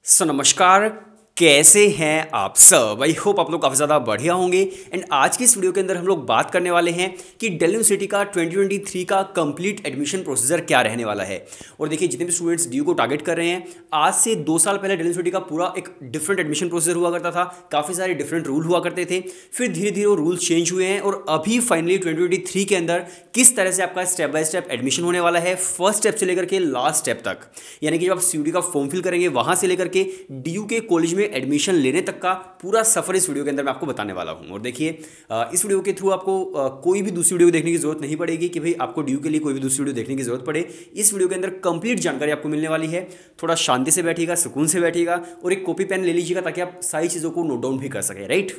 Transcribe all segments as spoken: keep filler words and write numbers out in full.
सो नमस्कार। कैसे हैं आप सब? आई होप आप लोग काफ़ी ज़्यादा बढ़िया होंगे। एंड आज की इस वीडियो के अंदर हम लोग बात करने वाले हैं कि दिल्ली यूनिवर्सिटी का ट्वेंटी ट्वेंटी थ्री का कंप्लीट एडमिशन प्रोसीजर क्या रहने वाला है। और देखिए, जितने भी स्टूडेंट्स डी यू को टारगेट कर रहे हैं, आज से दो साल पहले दिल्ली यूनिवर्सिटी का पूरा एक डिफरेंट एडमिशन प्रोसीजर हुआ करता था, काफ़ी सारे डिफरेंट रूल हुआ करते थे। फिर धीरे धीरे वो रूल्स चेंज हुए हैं और अभी फाइनली ट्वेंटी ट्वेंटी थ्री के अंदर किस तरह से आपका स्टेप बाय स्टेप एडमिशन होने वाला है, फर्स्ट स्टेप से लेकर के लास्ट स्टेप तक। यानी कि जब आप सी यू टी का फॉर्म फिल करेंगे वहां से लेकर के डी यू के कॉलेज में एडमिशन लेने तक का पूरा सफर इस वीडियो के अंदर मैं आपको बताने वाला हूं। और देखिए, इस वीडियो के थ्रू आपको कोई भी दूसरी वीडियो देखने की जरूरत नहीं पड़ेगी कि भाई आपको डी यू के लिए कोई भी दूसरी वीडियो देखने की जरूरत पड़े। इस वीडियो के अंदर कंप्लीट जानकारी आपको मिलने वाली है। थोड़ा शांति से बैठिएगा, सुकून से बैठिएगा और एक कॉपी पेन ले लीजिएगा ताकि आप सारी चीज़ों को नोट डाउन भी कर सकें। राइट।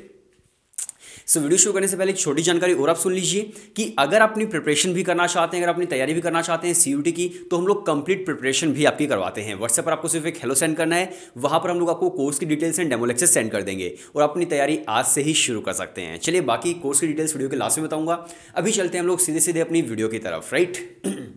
सो वीडियो शुरू करने से पहले एक छोटी जानकारी और आप सुन लीजिए कि अगर आप अपनी प्रिपरेशन भी करना चाहते हैं, अगर अपनी तैयारी भी करना चाहते हैं सी यू टी की, तो हम लोग कंप्लीट प्रिपरेशन भी आपकी करवाते हैं। व्हाट्सएप पर आपको सिर्फ एक हेलो सेंड करना है, वहां पर हम लोग आपको कोर्स की details and demo lecture send कर देंगे और अपनी तैयारी आज से ही शुरू कर सकते हैं। चलिए, बाकी कोर्स की डिटेल्स वीडियो के लास्ट में बताऊंगा। अभी चलते हैं हम लोग सीधे सीधे अपनी वीडियो की तरफ। राइट।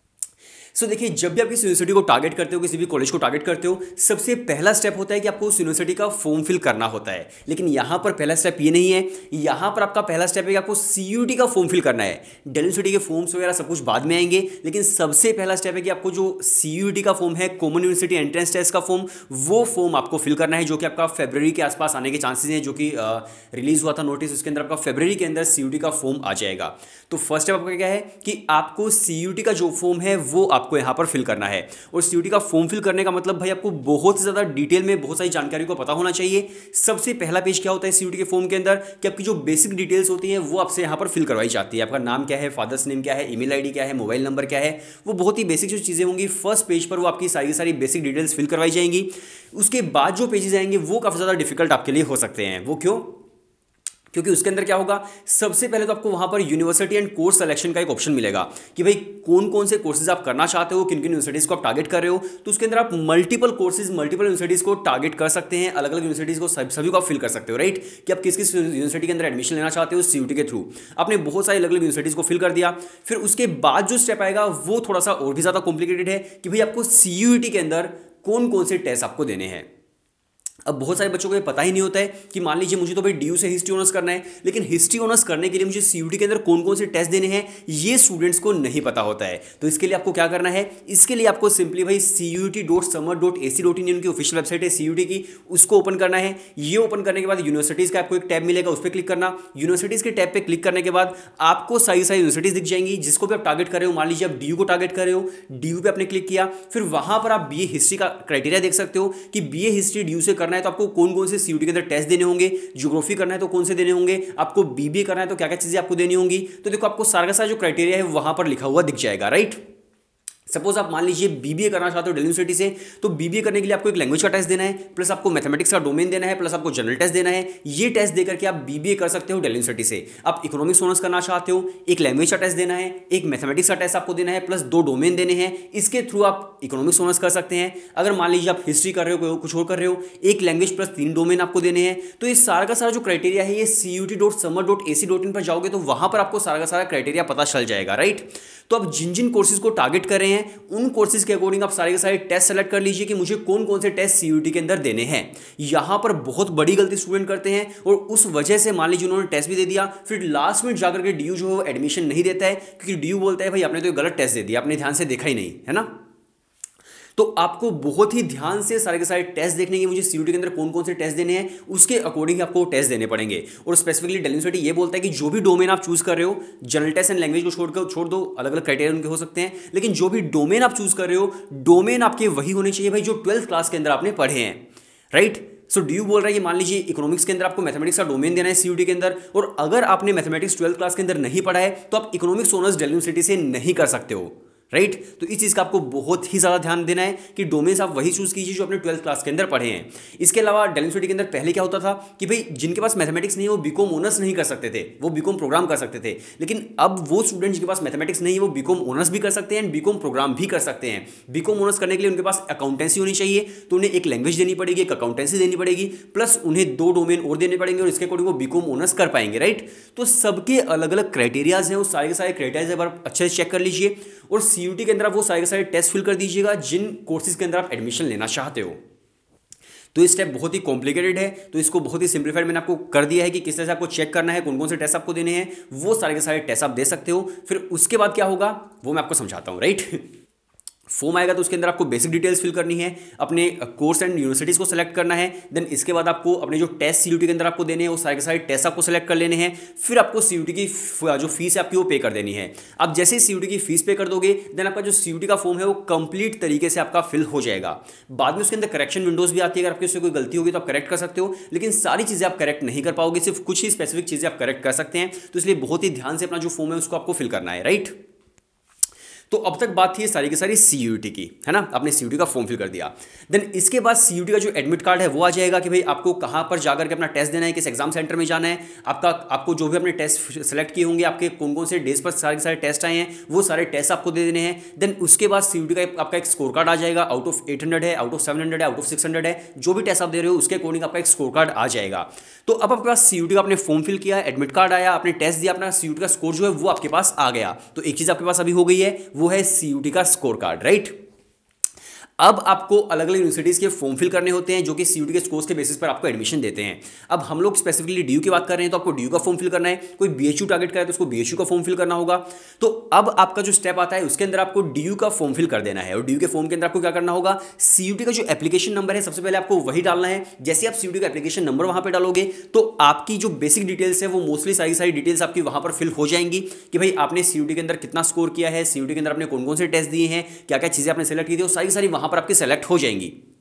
सो so, देखिए, जब भी आप किसी यूनिवर्सिटी को टारगेट करते हो, किसी भी कॉलेज को टारगेट करते हो, सबसे पहला स्टेप होता है कि आपको उस यूनिवर्सिटी का फॉर्म फिल करना होता है। लेकिन यहाँ पर पहला स्टेप ये नहीं है। यहाँ पर आपका पहला स्टेप है कि आपको सी यू टी का फॉर्म फिल करना है। दिल्ली यूनिवर्सिटी के फॉर्म्स वगैरह सब कुछ बाद में आएंगे, लेकिन सबसे पहला स्टेप है कि आपको जो सी यू टी का फॉर्म है, कॉमन यूनिवर्सिटी एंट्रेंस टेस्ट का फॉर्म, वो फॉर्म आपको फिल करना है, जो कि आपका फरवरी के आसपास आने के चांसेस हैं। जो कि रिलीज हुआ था नोटिस, उसके अंदर आपका फरवरी के अंदर सी यू टी का फॉर्म आ जाएगा। तो फर्स्ट स्टेप आपका क्या है कि आपको सी यू टी का जो फॉर्म है वो आपको यहाँ पर फिल करना है। और सी यू टी का फॉर्म फिल करने का मतलब भाई आपको बहुत ज्यादा डिटेल में बहुत सारी जानकारी को पता होना चाहिए। सबसे पहला पेज क्या होता है सी यू टी के फॉर्म के अंदर कि आपकी जो बेसिक डिटेल्स होती हैं वो आपसे यहाँ पर फिल करवाई जाती है। आपका नाम क्या है, फादर्स नेम क्या है, ईमेल आईडी क्या है, मोबाइल नंबर क्या है, वो बहुत ही बेसिक जो चीज़ें होंगी फर्स्ट पेज पर वो आपकी सारी सारी बेसिक डिटेल्स फिल करवाई जाएंगी। उसके बाद जो पेजेस आएंगे वो काफ़ी ज़्यादा डिफिकल्ट आपके लिए हो सकते हैं। वो क्यों? क्योंकि उसके अंदर क्या होगा, सबसे पहले तो आपको वहां पर यूनिवर्सिटी एंड कोर्स सिलेक्शन का एक ऑप्शन मिलेगा कि भाई कौन कौन से कोर्सेज आप करना चाहते हो, किन किन यूनिवर्सिटीज को आप टारगेट कर रहे हो। तो उसके अंदर आप मल्टीपल कोर्सेज, मल्टीपल यूनिवर्सिटीज को टारगेट कर सकते हैं, अलग अलग यूनिवर्सिटीज को सब, सभी को आप फिल कर सकते हो। राइट, कि आप किस किस यूनिवर्सिटी के अंदर एडमिशन लेना चाहते हो सी यू टी के थ्रू। आपने बहुत सारी अलग अलग यूनिवर्सिटीज को फिल कर दिया। फिर उसके बाद जो स्टेप आएगा वो थोड़ा सा और भी ज्यादा कॉम्प्लिकेटेड है कि भाई आपको सी यू टी के अंदर कौन कौन से टेस्ट आपको देने हैं। अब बहुत सारे बच्चों को ये पता ही नहीं होता है कि मान लीजिए मुझे तो भाई डी यू से हिस्ट्री ऑनर्स करना है, लेकिन हिस्ट्री ऑनर्स करने के लिए मुझे सी यू टी के अंदर कौन कौन से टेस्ट देने हैं ये स्टूडेंट्स को नहीं पता होता है। तो इसके लिए आपको क्या करना है, इसके लिए आपको सिंपली भाई C U T dot Samarth dot A C dot in की ऑफिशियल वेबसाइट है सी यू टी की, उसको ओपन करना है। ये ओपन करने के बाद यूनिवर्सिटीज़ का आपको एक टैब मिलेगा, उस पर क्लिक करना। यूनिवर्सिटीज़ के टैब पर क्लिक करने के बाद आपको सारी सारी यूनिवर्सिटीज़ दिख जाएंगी जिसको भी आप टारगेट कर रहे हो। मान लीजिए आप डी यू को टारगेट कर रहे हो, डी यू पे आपने क्लिक किया, फिर वहां पर आप बी ए हिस्ट्री का क्राइटेरिया देख सकते हो कि B A history D U से करना है तो आपको कौन कौन से सी यू टी के अंदर टेस्ट देने होंगे, ज्योग्राफी करना है तो कौन से देने होंगे, आपको बी बी ए करना है तो क्या क्या चीजें आपको देनी होंगी। तो देखो, आपको सारा का सारा जो क्राइटेरिया है वहां पर लिखा हुआ दिख जाएगा। राइट। सपोज आप मान लीजिए बीबीए करना चाहते हो दिल्ली यूनिवर्सिटी से, तो बीबीए करने के लिए आपको एक लैंग्वेज का टेस्ट देना है, प्लस आपको मैथमेटिक्स का डोमेन देना है, प्लस आपको जनरल टेस्ट देना है। ये टेस्ट देकर के आप बीबीए कर सकते हो दिल्ली यूनिवर्सिटी से। आप इकोनॉमिक्स ऑनर्स करना चाहते हो, एक लैंग्वेज का टेस्ट देना है, एक मैथमेटिक्स का टेस्ट आपको देना है, प्लस दो डोमेन देने हैं। इसके थ्रू आप इकोनॉमिक्स ऑनर्स कर सकते हैं। अगर मान लीजिए आप हिस्ट्री कर रहे हो, कुछ और कर रहे हो, एक लैंग्वेज प्लस तीन डोमेन आपको देने हैं। तो ये सारा का सारा जो क्राइटेरिया है ये C U T dot Samarth dot A C dot in पर जाओगे तो वहां पर आपको सारा का सारा क्राइटेरिया पता चल जाएगा। राइट। तो आप जिन जिन कोर्सेज को टारगेट कर रहे हैं उन कोर्सेज के अकॉर्डिंग आप सारे के सारे टेस्ट सेलेक्ट कर लीजिए कि मुझे कौन कौन से टेस्ट सी यू टी के अंदर देने हैं। यहां पर बहुत बड़ी गलती स्टूडेंट करते हैं और उस वजह से मान लीजिए उन्होंने टेस्ट भी दे दिया, फिर लास्ट में जाकर के डी यू जो है एडमिशन नहीं देता है, क्योंकि डी यू बोलता है भाई आपने तो गलत टेस्ट दे दिया, आपने ध्यान से देखा ही नहीं है ना। तो आपको बहुत ही ध्यान से सारे के सारे टेस्ट देखने के, मुझे सी यू टी के अंदर कौन कौन से टेस्ट देने हैं उसके अकॉर्डिंग आपको टेस्ट देने पड़ेंगे। और स्पेसिफिकली दिल्ली यूनिवर्सिटी ये बोलता है कि जो भी डोमेन आप चूज कर रहे हो, जनरल टेस्ट एंड लैंग्वेज को छोड़कर छोड़ दो, अलग अलग क्राइटेरिया उनके हो सकते हैं, लेकिन जो भी डोमेन आप चूज कर रहे हो, डोमेन आपके वही होने चाहिए भाई जो ट्वेल्थ क्लास के अंदर आपने पढ़े हैं। राइट। सो डी यू बोल रहा है कि मान लीजिए इकोनॉमिक्स के अंदर आपको मैथमेटिक्स का डोमेन देना है सी यू टी के अंदर, और अगर आपने मैथमेटिक्स ट्वेल्थ क्लास के अंदर नहीं पढ़ा है तो आप इकोनॉमिक्स ऑनर्स दिल्ली यूनिवर्सिटी से नहीं कर सकते हो। Right right? तो इस चीज़ का आपको बहुत ही ज़्यादा ध्यान देना है कि डोमेन्स आप वही चूज़ कीजिए जो अपने ट्वेल्थ क्लास के अंदर पढ़े हैं। इसके अलावा दिल्ली यूनिवर्सिटी के अंदर पहले क्या होता था कि भाई जिनके पास मैथमेटिक्स नहीं है वो बीकॉम ऑनर्स नहीं कर सकते थे, वो बीकॉम प्रोग्राम कर सकते थे। लेकिन अब वो स्टूडेंट जिनके पास मैथमेटिक्स नहीं है वो बीकॉम ऑनर्स भी कर सकते हैं एंड बीकॉम प्रोग्राम भी कर सकते हैं। बीकॉम ऑनर्स करने के लिए उनके पास अकाउंटेंसी होनी चाहिए, तो उन्हें एक लैंग्वेज देनी पड़ेगी, एक अकाउंटेंसी देनी पड़ेगी, प्लस उन्हें दो डोमेन और देने पड़ेंगे और इसके अकॉर्डिंग वो बीकॉम ऑनर्स कर पाएंगे। राइट। तो सबके अलग अलग क्राइटेरियाज हैं, उस सारे के सारे क्राइटेरिया एक बार अच्छे से चेक कर लीजिए और सी यू टी के अंदर आप वो सारे के सारे टेस्ट फिल कर दीजिएगा जिन कोर्सेज के अंदर आप एडमिशन लेना चाहते हो। तो ये स्टेप बहुत ही कॉम्प्लिकेटेड है, तो इसको बहुत ही सिंप्लीफाइड मैंने आपको कर दिया है कि किस तरह से आपको चेक करना है, कौन कौन से टेस्ट आपको देने हैं, वो सारे के सारे टेस्ट आप दे सकते हो। फिर उसके बाद क्या होगा वो मैं आपको समझाता हूँ, राइट। फॉर्म आएगा तो उसके अंदर आपको बेसिक डिटेल्स फिल करनी है, अपने कोर्स एंड यूनिवर्सिटीज़ को सेलेक्ट करना है। देन इसके बाद आपको अपने जो टेस्ट सीयूटी के अंदर आपको देने हैं वो सारे के सारे टेस्ट आपको सेलेक्ट कर लेने हैं। फिर आपको सीयूटी की जो फीस है आपकी वो पे कर देनी है। अब जैसे ही सीयूटी की फीस पे कर दोगे देन आपका जो सीयूटी का फॉर्म है वो कंप्लीट तरीके से आपका फिल हो जाएगा। बाद में उसके अंदर करेक्शन विंडोज भी आती है, अगर आपकी उससे कोई गलती होगी तो आप करेक्ट कर सकते हो, लेकिन सारी चीज़ें आप करेक्ट नहीं कर पाओगे, सिर्फ कुछ ही स्पेसिफिक चीज़ें आप करेक्ट कर सकते हैं। तो इसलिए बहुत ही ध्यान से अपना जो फॉर्म है उसको आपको फिल करना है, राइट। तो अब तक बात थी सारी की सारी सीयूटी की, है ना, आपने सीयूटी का फॉर्म फिल कर दिया। देन इसके बाद सीयूटी का जो एडमिट कार्ड है वो आ जाएगा कि भाई आपको कहाँ पर जाकर के अपना टेस्ट देना है, किस एग्जाम सेंटर में जाना है, आपका आपको जो भी अपने टेस्ट सेलेक्ट किए होंगे, आपके कौन कौन से डेज पर सारे के सारे टेस्ट आए हैं वो सारे टेस्ट आपको दे देने हैं। देन उसके बाद सीयूटी का आपका एक स्कोर कार्ड आ जाएगा, आउट ऑफ एट हंड्रेड है, आउट ऑफ सेवन हंड्रेड है, आउट ऑफ सिक्स हंड्रेड है, जो भी टेस्ट आप दे रहे हो उसके अकॉर्डिंग आपका एक स्कोर कार्ड आ जाएगा। तो अब आपके पास सीयूटी का आपने फॉर्म फिल किया, एडमिट कार्ड आया, आपने टेस्ट दिया, अपना सीयूटी का स्कोर जो है वो आपके पास आ गया। तो एक चीज आपके पास अभी हो गई है वो है सीयूटी का स्कोर कार्ड, राइट। अब आपको अलग अलग यूनिवर्सिटीज़ के फॉर्म फिल करने होते हैं जो कि सीयूटी के स्कोर्स के बेसिस पर आपको एडमिशन देते हैं। अब हम लोग स्पेसिफिकली डीयू की बात कर रहे हैं तो आपको डीयू का फॉर्म फिल करना है, कोई बीएचयू टारगेट करे तो उसको बीएचयू का फॉर्म फिल करना होगा। तो अब आपका जो स्टेप आता है उसके अंदर आपको डीयू का फॉर्म फिल कर देना है, और डीयू के फॉर्म के अंदर आपको क्या करना होगा, सीयूटी का जो एप्लीकेशन नंबर है सबसे पहले आपको वही डालना है। जैसे आप सीयूटी का एप्लीकेशन नंबर वहां पर डालोगे तो आपकी जो बेसिक डिटेल्स है वो मोस्टली सारी सारी डिटेल्स आपकी वहां पर फिल हो जाएंगी कि भाई आपने सीयूटी के अंदर कितना स्कोर किया है, सीयूटी के अंदर आपने कौन कौन से टेस्ट दिए हैं, क्या क्या चीजें आपने सेलेक्ट की थी, वो सारी सारी वहां पर आपके सेलेक्ट हो जाएंगी।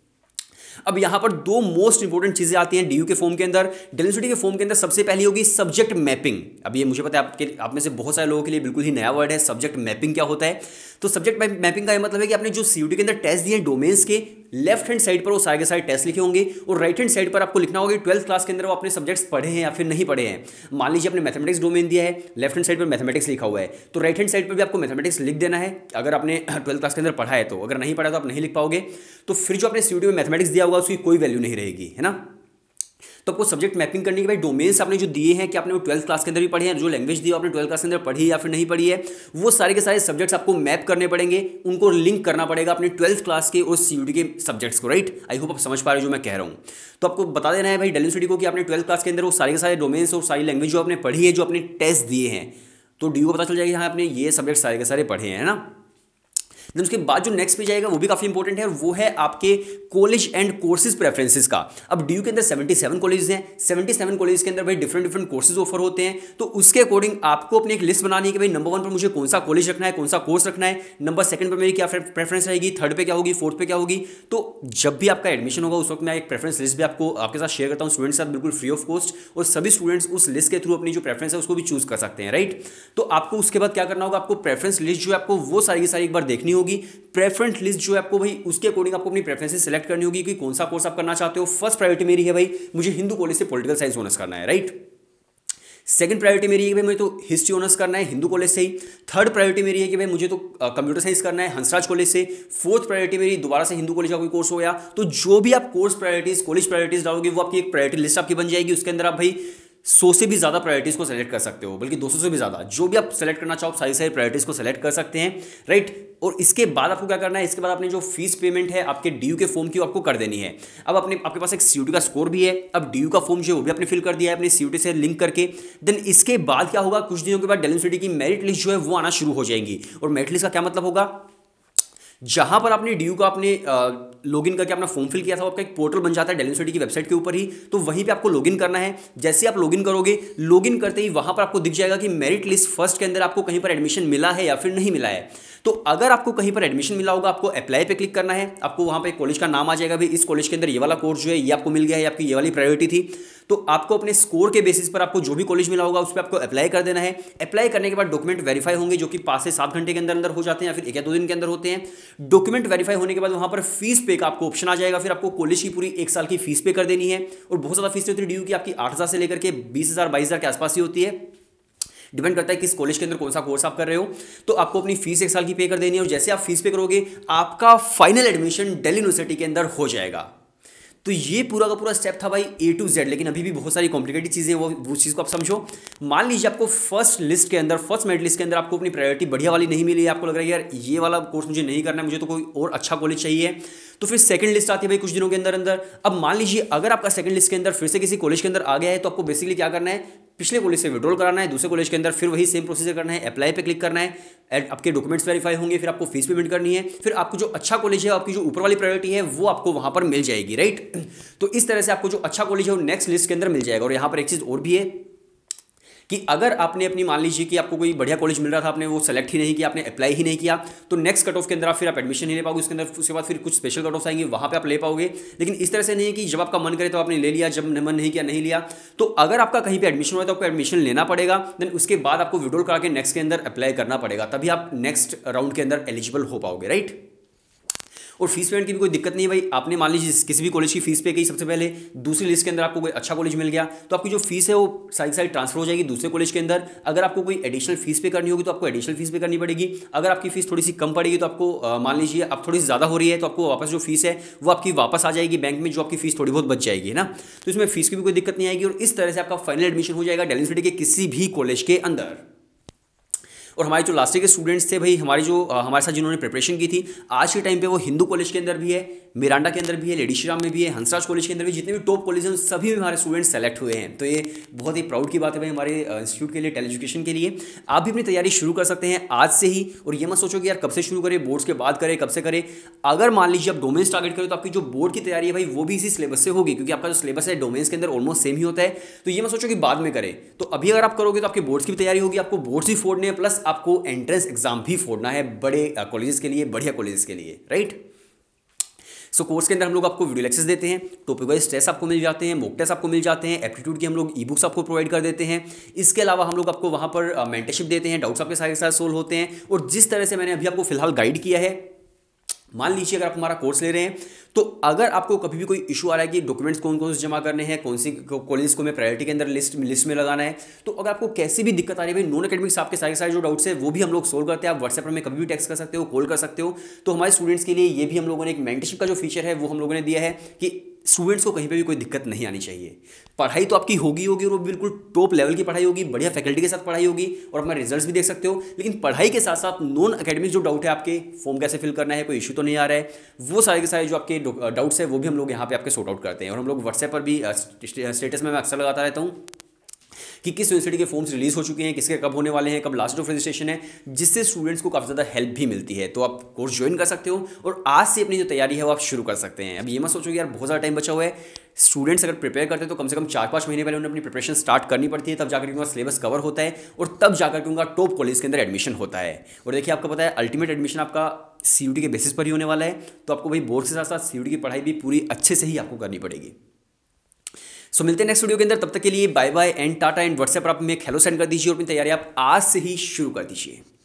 अब यहां पर दो मोस्ट इंपोर्टेंट चीजें आती हैं डीयू के फॉर्म के अंदर। डेल्टा यूनिवर्सिटी के फॉर्म के अंदर सबसे पहली होगी सब्जेक्ट मैपिंग। अब ये मुझे पता है आपके आप में से बहुत सारे लोगों के लिए बिल्कुल ही नया वर्ड है, सब्जेक्ट मैपिंग क्या होता है। तो सब्जेक्ट मैपिंग का ये मतलब है कि आपने जो सीयूटी के अंदर टेस्ट दिए डोमेन्स के, लेफ्ट हैंड साइड पर वो सारे के सारे टेस्ट लिखे होंगे और राइट हैंड साइड पर आपको लिखना होगा ट्वेल्थ क्लास के अंदर वो अपने सब्जेक्ट्स पढ़े हैं या फिर नहीं पढ़े हैं। मान लीजिए आपने मैथमेटिक्स डोमेन दिया है, लेफ्ट हैंड साइड पर मैथमेटिक्स लिखा हुआ है, तो राइट हैंड साइड पर भी आपको मैथमेटिक्स लिख देना है अगर आपने ट्वेल्थ क्लास के अंदर पढ़ा है तो। अगर नहीं पढ़ा तो आप नहीं लिख पाओगे, तो फिर जो आपने सीयूटी में मैथमेटिक्स दिया होगा उसकी कोई वैल्यू नहीं रहेगी, है ना। तो आपको सब्जेक्ट मैपिंग करने के बाद डोमेन्स आपने जो दिए हैं कि आपने वो ट्वेल्थ क्लास के अंदर भी पढ़े हैं, जो लैंग्वेज दी आपने ट्वेल्थ क्लास के अंदर पढ़ी या फिर नहीं पढ़ी है, वो सारे के सारे सब्जेक्ट्स आपको मैप करने पड़ेंगे, उनको लिंक करना पड़ेगा अपने ट्वेल्थ क्लास के और सीयूटी के सब्जेक्ट्स को, राइट। आई होप आप समझ पा रहे हो जो मैं कह रहा हूँ। तो आपको बता देना है भाई डेल्टा यूनिवर्सिटी को कि आपने ट्वेल्थ क्लास के अंदर वो सारे के सारे डोमेन्स और सारी लैंग्वेज जो आपने पढ़ी है, जो आपने टेस्ट दिए हैं, तो डी को पता चल जाएगा हाँ आपने ये सब्जेक्ट सारे के सारे पढ़े हैं, है ना। देन उसके बाद जो नेक्स्ट पेज आएगा वो भी काफी इंपॉर्टेंट है, वो है आपके कॉलेज एंड कोर्सेज प्रेफरेंसेस का। अब डीयू के अंदर सतहत्तर कॉलेज हैं, सतहत्तर कॉलेज के अंदर भाई डिफरेंट डिफरेंट कोर्सेज ऑफर होते हैं, तो उसके अकॉर्डिंग आपको अपनी एक लिस्ट बनानी है कि भाई नंबर वन पर मुझे कौन सा कॉलेज रखना है, कौन सा कोर्स रखना है, नंबर सेकंड पर मेरी क्या प्रेफरेंस रहेगी, थर्ड पे क्या होगी, फोर्थ पे क्या होगी। तो जब भी आपका एडमिशन होगा उस वक्त मैं एक प्रेफरेंस लिस्ट भी आपको आपके साथ शेयर करता हूँ स्टूडेंट्स के साथ बिल्कुल फ्री ऑफ कॉस्ट, और सभी स्टूडेंट्स उस लिस्ट के थ्रू अपनी जो प्रेफरेंस है उसको भी चूज कर सकते हैं, राइट। तो आपको उसके बाद क्या करना होगा, आपको प्रेफरेंस लिस्ट जो है आपको वो सारी की सारी एक बार देखनी होगी। प्रेफरेंस लिस्ट जो है आपको भाई उसके अकॉर्डिंग आपको अपनी प्रेफरेंसेस सेलेक्ट करनी होगी कि कौन सा कोर्स आप करना चाहते हो। फर्स्ट प्रायोरिटी मेरी है भाई मुझे हिंदू कॉलेज से पॉलिटिकल साइंस ऑनर्स करना है, राइट। सेकंड प्रायोरिटी मेरी है कि भाई मुझे तो हिस्ट्री ऑनर्स करना है हिंदू कॉलेज से ही। थर्ड प्रायोरिटी मेरी है कि भाई मुझे तो कंप्यूटर साइंस करना है हंसराज कॉलेज से। फोर्थ प्रायोरिटी मेरी दोबारा से हिंदू कॉलेज का कोई कोर्स हो गया। तो जो भी आप कोर्स प्रायोरिटीज कॉलेज प्रायोरिटीज डालोगे वो आपकी एक प्रायोरिटी लिस्ट आपकी बन जाएगी। उसके अंदर आप भाई सौ से भी ज़्यादा प्रायोरिटीज को सेलेक्ट कर सकते हो, बल्कि दो सौ से भी ज़्यादा, जो भी आप सेलेक्ट करना चाहो सारी सारी प्रायोरिटीज को सेलेक्ट कर सकते हैं, राइट। और इसके बाद आपको क्या करना है, इसके बाद आपने जो फीस पेमेंट है आपके डीयू के फॉर्म की आपको कर देनी है। अब अपने आपके पास एक सीयूटी का स्कोर भी है, अब डीयू का फॉर्म जो है वो भी आपने फिल कर दिया है अपने सीयूटी से लिंक करके। देन इसके बाद क्या होगा, कुछ दिनों के बाद डेल्टा यूनिवर्सिटी की मेरिट लिस्ट जो है वो आना शुरू हो जाएंगी। और मेरिट लिस्ट का क्या मतलब होगा, जहां पर आपने डीयू का आपने लॉगिन करके अपना फॉर्म फिल किया था, आपका एक पोर्टल बन जाता है डेल्टा यूनिवर्सिटी की वेबसाइट के ऊपर ही, तो वहीं पे आपको लॉगिन करना है। जैसे आप लॉगिन करोगे, लॉगिन करते ही वहां पर आपको दिख जाएगा कि मेरिट लिस्ट फर्स्ट के अंदर आपको कहीं पर एडमिशन मिला है या फिर नहीं मिला है। तो अगर आपको कहीं पर एडमिशन मिला होगा, आपको अप्लाई पे क्लिक करना है, आपको वहां पे कॉलेज का नाम आ जाएगा, भाई इस कॉलेज के अंदर ये वाला कोर्स जो है ये आपको मिल गया है, आपकी ये वाली प्रायोरिटी थी। तो आपको अपने स्कोर के बेसिस पर आपको जो भी कॉलेज मिला होगा उस पर आपको अप्लाई कर देना है। अप्लाई करने के बाद डॉक्यूमेंट वेरीफाई होंगे, जो कि पाँच से सात घंटे के अंदर अंदर हो जाते हैं या फिर एक या दो दिन के अंदर होते हैं। डॉक्यूमेंट वेरीफाई होने के बाद वहां पर फीस पे का आपको ऑप्शन आ जाएगा, फिर आपको कॉलेज की पूरी एक साल की फीस पे कर देनी है। और बहुत ज़्यादा फीस होती है डीयू की, आपकी आठ हज़ार से लेकर के बीस हज़ार बाईस हज़ार के आसपास ही होती है, डिपेंड करता है किस कॉलेज के अंदर कौन सा कोर्स आप कर रहे हो। तो आपको अपनी फीस एक साल की पे कर देनी है, और जैसे आप फीस पे करोगे आपका फाइनल एडमिशन दिल्ली यूनिवर्सिटी के अंदर हो जाएगा। तो ये पूरा का पूरा स्टेप था भाई ए टू जेड, लेकिन अभी भी बहुत सारी कॉम्प्लिकेटेड चीज़ें वो वो चीज़ को आप समझो। मान लीजिए आपको फर्स्ट लिस्ट के अंदर, फर्स्ट मेरिट लिस्ट के अंदर आपको अपनी प्रायोरिटी बढ़िया वाली नहीं मिली है, आपको लग रहा है यार ये वाला कोर्स मुझे नहीं करना है, मुझे तो कोई और अच्छा कॉलेज चाहिए। तो फिर सेकंड लिस्ट आती है भाई कुछ दिनों के अंदर अंदर। अब मान लीजिए अगर आपका सेकंड लिस्ट के अंदर फिर से किसी कॉलेज के अंदर आ गया है, तो आपको बेसिकली क्या करना है, पिछले कॉलेज से विड्रॉल कराना है, दूसरे कॉलेज के अंदर फिर वही सेम प्रोसीजर करना है, अप्लाई पे क्लिक करना है, आपके डॉक्यूमेंट्स वेरीफाई होंगे, फिर आपको फीस पेमेंट करनी है, फिर आपको जो अच्छा कॉलेज है, आपकी जो ऊपर वाली प्रायोरिटी है वो आपको वहां पर मिल जाएगी, राइट। तो इस तरह से आपको जो अच्छा कॉलेज है वो नेक्स्ट लिस्ट के अंदर मिल जाएगा। और यहाँ पर एक चीज़ और भी है कि अगर आपने अपनी मान लीजिए कि आपको कोई बढ़िया कॉलेज मिल रहा था, आपने वो सेलेक्ट ही नहीं किया, आपने अप्लाई ही नहीं किया, तो नेक्स्ट कट ऑफ के अंदर आप फिर आप एडमिशन नहीं ले पाओगे उसके अंदर। उसके बाद फिर कुछ स्पेशल कट ऑफ आएंगे, वहाँ पे आप ले पाओगे। लेकिन इस तरह से नहीं है कि जब आपका मन करे तो आपने ले लिया, जब मन नहीं किया नहीं लिया। तो अगर आपका कहीं पर एडमिशन हुआ तो आपको एडमिशन लेना पड़ेगा, देन उसके बाद आपको विड्रॉल करा के नेक्स्ट के अंदर अप्लाई करना पड़ेगा, तभी आप नेक्स्ट राउंड के अंदर एलिजिबल हो पाओगे, राइट। और फीस पेमेंट की भी कोई दिक्कत नहीं है भाई। आपने मान लीजिए किसी भी कॉलेज की फीस पे की सबसे पहले, दूसरी लिस्ट के अंदर आपको कोई अच्छा कॉलेज मिल गया, तो आपकी जो फीस है वो साइड साइड ट्रांसफर हो जाएगी दूसरे कॉलेज के अंदर। अगर आपको कोई एडिशनल फीस पे करनी होगी तो आपको एडिशनल फीस पे करनी पड़ेगी। अगर आपकी फीस थोड़ी सी कम पड़ेगी तो आपको मान लीजिए अब थोड़ी सी ज़्यादा हो रही है, तो आपको वापस जो फीस है वो आपकी वापस आ जाएगी बैंक में, जो आपकी फीस थोड़ी बहुत बच जाएगी ना। तो इसमें फीस की भी कोई दिक्कत नहीं आएगी और इस तरह से आपका फाइनल एडमिशन हो जाएगा दिल्ली यूनिवर्सिटी के किसी भी कॉलेज के अंदर। और हमारे जो लास्ट ईयर के स्टूडेंट्स थे भाई, हमारी जो हमारे साथ जिन्होंने प्रिपरेशन की थी, आज के टाइम पे वो हिंदू कॉलेज के अंदर भी है, मिरांडा के अंदर भी है, लेडी श्री राम में भी है, हंसराज कॉलेज के अंदर भी, जितने भी टॉप कॉलेज हैं सभी में हमारे स्टूडेंट्स सेलेक्ट हुए हैं। तो ये बहुत ही प्राउड की बात है भाई हमारे इंस्टीट्यूट के लिए, टेली एजुकेशन के लिए। आप भी अपनी तैयारी शुरू कर सकते हैं आज से ही। और ये मत सोचो कि यार कब से शुरू करें, बोर्ड्स के बाद करें, कब से करें। अगर मान लीजिए आप डोमेन्स टारगेट करें तो आपकी जो बोर्ड की तैयारी है भाई वो भी इसी सिलेबस से होगी, क्योंकि आपका जो सिलेबस है डोमेन्स के अंदर ऑलमोस्ट सेम ही होता है। तो ये मत सोचो कि बाद में करें। तो अभी अगर आप करोगे तो आपके बोर्ड्स की भी तैयारी होगी, आपको बोर्ड्स भी फोड़ने हैं, प्लस आपको एंट्रेंस एग्जाम भी फोड़ना है बड़े कॉलेजेस के लिए, बढ़िया कॉलेजेस के लिए, राइट। सो so, कोर्स के अंदर हम लोग आपको वीडियो लेक्चर्स देते हैं, टॉपिक वाइज टेस्ट आपको मिल जाते हैं, मॉक टेस्ट आपको मिल जाते हैं, एप्टीट्यूड की हम लोग ई बुक्स आपको प्रोवाइड कर देते हैं। इसके अलावा हम लोग आपको वहाँ पर मेंटरशिप देते हैं, डाउट्स आपके सारे साथ सोल्व होते हैं। और जिस तरह से मैंने अभी आपको फिलहाल गाइड किया है, मान लीजिए अगर आप हमारा कोर्स ले रहे हैं तो अगर आपको कभी भी कोई इशू आ रहा है कि डॉक्यूमेंट्स कौन कौन से जमा करने हैं, कौन सी कॉलेज को मैं प्रायोरिटी के अंदर लिस्ट लिस्ट में लगाना है, तो अगर आपको कैसी भी दिक्कत आ रही है भाई, नॉन एकेडमिक्स आपके सारे सारे जो डाउट्स है वो भी हम लोग सोल्व करते हैं। आप व्हाट्सएप पर में कभी भी टेक्स्ट कर सकते हो, कॉल कर सकते हो। तो हमारे स्टूडेंट्स के लिए ये भी हम लोगों ने एक मेंटरशिप का जो फीचर है वो हम लोगों ने दिया है कि स्टूडेंट्स को कहीं पे भी कोई दिक्कत नहीं आनी चाहिए। पढ़ाई तो आपकी होगी होगी और वो बिल्कुल टॉप लेवल की पढ़ाई होगी, बढ़िया फैकल्टी के साथ पढ़ाई होगी और अपना रिजल्ट्स भी देख सकते हो। लेकिन पढ़ाई के साथ साथ नॉन एकेडमिक जो डाउट है, आपके फॉर्म कैसे फिल करना है, कोई इशू तो नहीं आ रहा है, वो सारे के सारे जो आपके डाउट्स है वो भी हम लोग यहाँ पे आपके सॉर्ट आउट करते हैं। और हम लोग व्हाट्सएप पर भी स्टेटस में मैं अक्सर लगाता रहता हूँ कि किस यूनिवर्सिटी के फॉर्म्स रिलीज हो चुके हैं, किसके कब होने वाले हैं, कब लास्ट ऑफ रजिस्ट्रेशन है, जिससे स्टूडेंट्स को काफ़ी ज़्यादा हेल्प भी मिलती है। तो आप कोर्स ज्वाइन कर सकते हो और आज से अपनी जो तैयारी है वो आप शुरू कर सकते हैं। अब ये मत सोचो कि यार बहुत ज़्यादा टाइम बचा हुआ है। स्टूडेंट्स अगर प्रिपेयर करते हैं तो कम से कम चार पाँच महीने पहले उन्हें अपनी प्रिपरेशन स्टार्ट करनी पड़ती है, तब जाकर उनका सिलेबस कवर होता है और तब जाकर के उनका टॉप कॉलेज के अंदर एडमिशन होता है। और देखिए आपको पता है अल्टीमेट एडमिशन आपका सीयूटी के बेसिस पर ही होने वाला है, तो आपको भाई बोर्ड के साथ साथ सीयूटी की पढ़ाई भी पूरी अच्छे से ही आपको करनी पड़ेगी। सो so, मिलते हैं नेक्स्ट वीडियो के अंदर, तब तक के लिए bye bye and tata. And WhatsApp पर आप में एक हेलो सेंड कर दीजिए और अपनी तैयारी आप आज से ही शुरू कर दीजिए।